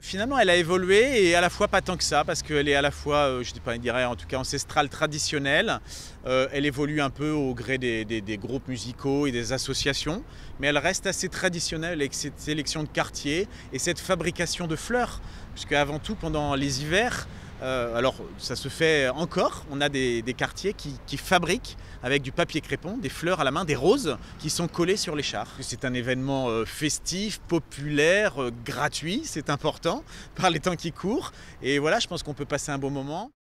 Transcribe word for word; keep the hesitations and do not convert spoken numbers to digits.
Finalement, elle a évolué et à la fois pas tant que ça, parce qu'elle est à la fois, euh, je dis pas, je dirais en tout cas ancestrale, traditionnelle. Euh, elle évolue un peu au gré des, des- des groupes musicaux et des associations, mais elle reste assez traditionnelle avec cette sélection de quartier et cette fabrication de fleurs. Puisque avant tout, pendant les hivers, euh, alors ça se fait encore, on a des, des quartiers qui, qui fabriquent avec du papier crépon, des fleurs à la main, des roses qui sont collées sur les chars. C'est un événement euh, festif, populaire, euh, gratuit, c'est important, par les temps qui courent. Et voilà, je pense qu'on peut passer un bon moment.